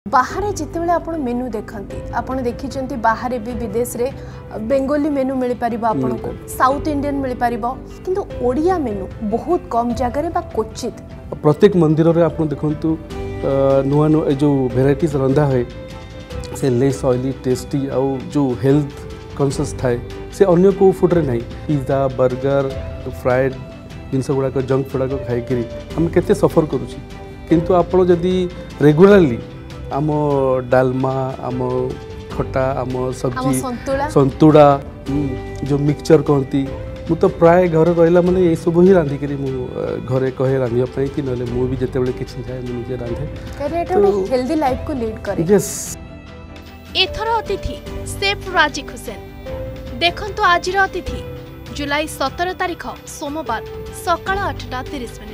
बाहर जितेबाला आप मेनू देखती आपड़ देखी बाहर भी विदेश रे बेंगोली मेनू मिल पार आपन को साउथ इंडियन मिल पार किंतु ओडिया मेनू बहुत कम जगह क्वचित प्रत्येक मंदिर रे आप देखु नुआ नुआ जो भेराइटीज रंधा है से लेस ऑयली टेस्टी आउ जो हेल्थ कॉन्शियस थाए से अन्य को फूड रे नहीं पिज्जा बर्गर फ्राइड जिनस गुड़ाक जंक गुड़ाक खाई आम केते सफर करुची किंतु आपड़ जदि रेगुलारली आम डालमा आम खटा आम सब्जी संतुड़ा जो मिक्सचर कहती मु तो प्राय घर रहा मैंने ये सब ही रांधिक घरे कहे रांधे कि ना मुझे जिते किसी जाए मुझे रांधे हेल्दी लाइफ को लीड करे। यस एथर अतिथि शेफ राजिक हुसैन देखंतु आजिर अतिथि जुलाई 17 तारिख सोमवार सकाळ 8:30